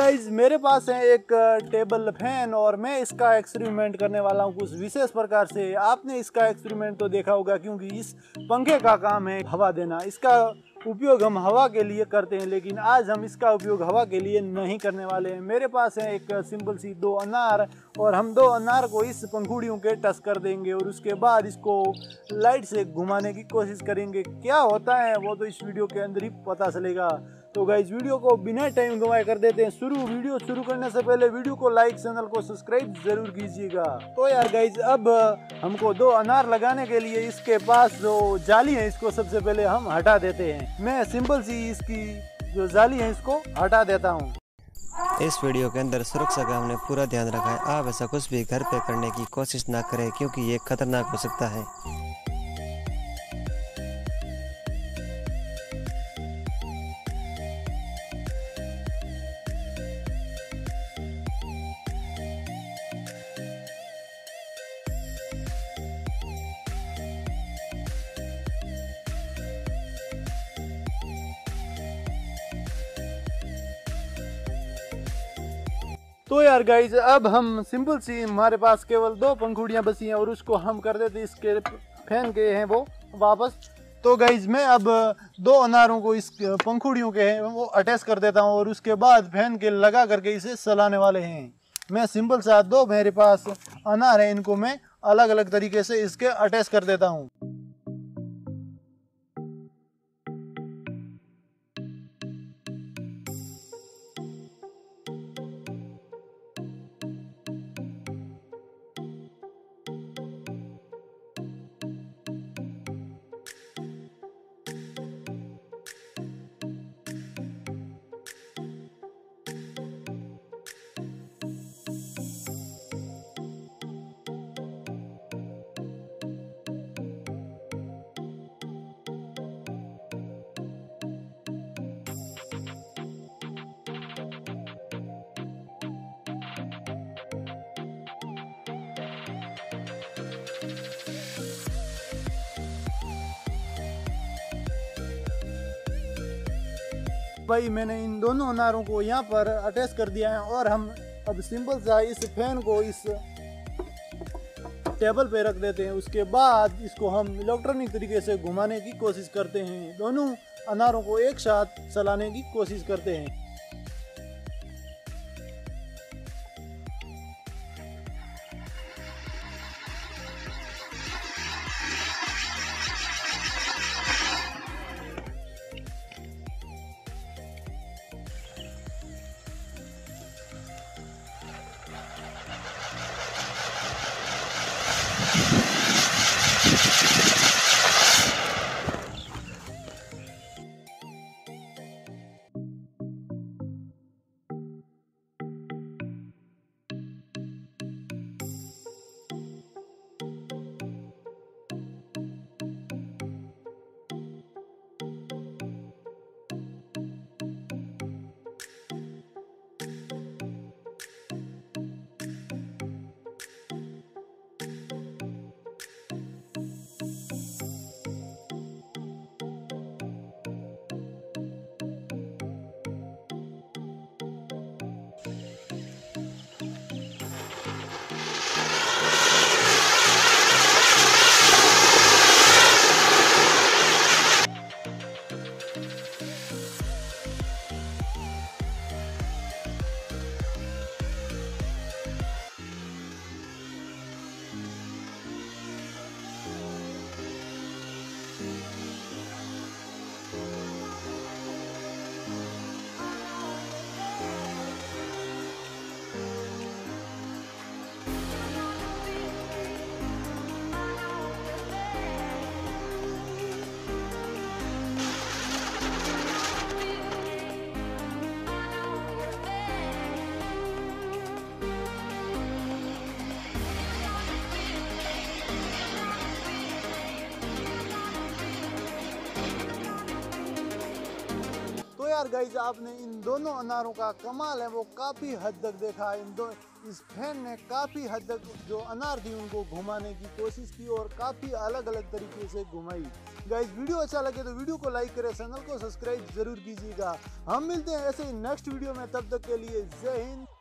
Guys मेरे पास है एक टेबल फैन और मैं इसका एक्सपेरिमेंट करने वाला हूँ कुछ विशेष प्रकार से। आपने इसका एक्सपेरिमेंट तो देखा होगा क्योंकि इस पंखे का काम है हवा देना। इसका उपयोग हम हवा के लिए करते हैं, लेकिन आज हम इसका उपयोग हवा के लिए नहीं करने वाले हैं। मेरे पास है एक सिंपल सी 2 अनार और हम 2 अनार को इस पंखुड़ियों के टच कर देंगे और उसके बाद इसको लाइट से घुमाने की कोशिश करेंगे। क्या होता है वो तो इस वीडियो के अंदर ही पता चलेगा। तो गाइज वीडियो को बिना टाइम गंवाए कर देते हैं शुरू। वीडियो शुरू करने से पहले वीडियो को लाइक, चैनल को सब्सक्राइब जरूर कीजिएगा। तो यार गाइज अब हमको 2 अनार लगाने के लिए इसके पास जो जाली है इसको सबसे पहले हम हटा देते हैं। मैं सिंपल सी इसकी जो जाली है इसको हटा देता हूँ। इस वीडियो के अंदर सुरक्षा का हमने पूरा ध्यान रखा है। आप ऐसा कुछ भी घर पे करने की कोशिश ना करें क्योंकि ये खतरनाक हो सकता है। तो यार गाइज अब हम सिंपल सी हमारे पास केवल 2 पंखुड़ियाँ बची हैं और उसको हम कर देते इसके फैन के हैं वो वापस। तो गाइज मैं अब 2 अनारों को इस पंखुड़ियों के हैं वो अटैच कर देता हूँ और उसके बाद फैन के लगा करके इसे चलाने वाले हैं। मैं सिंपल सा 2 मेरे पास अनार हैं, इनको मैं अलग अलग तरीके से इसके अटैच कर देता हूँ। भाई मैंने इन दोनों अनारों को यहाँ पर अटैच कर दिया है और हम अब सिंपल सा इस फैन को इस टेबल पे रख देते हैं। उसके बाद इसको हम इलेक्ट्रॉनिक तरीके से घुमाने की कोशिश करते हैं। दोनों अनारों को एक साथ चलाने की कोशिश करते हैं। यार गाइज आपने इन दोनों अनारों का कमाल है वो काफ़ी हद तक देखा। इस फैन ने काफ़ी हद तक जो अनार थी उनको घुमाने की कोशिश की और काफ़ी अलग अलग तरीके से घुमाई। गाइज वीडियो अच्छा लगे तो वीडियो को लाइक करें, चैनल को सब्सक्राइब जरूर कीजिएगा। हम मिलते हैं ऐसे ही नेक्स्ट वीडियो में, तब तक के लिए जय हिंद।